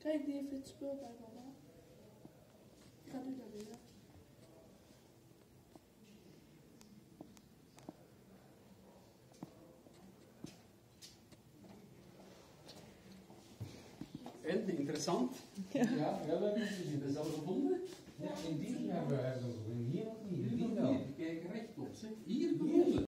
Kijk, die heeft het spul bij mama. Ik ga nu naar binnen. En, interessant? Ja, wel leuk. Je hebt het zelf gevonden? Ja, in die hebben we gevonden. Hier nog niet. Hier, kijk rechtop. Zeg. Hier gevonden.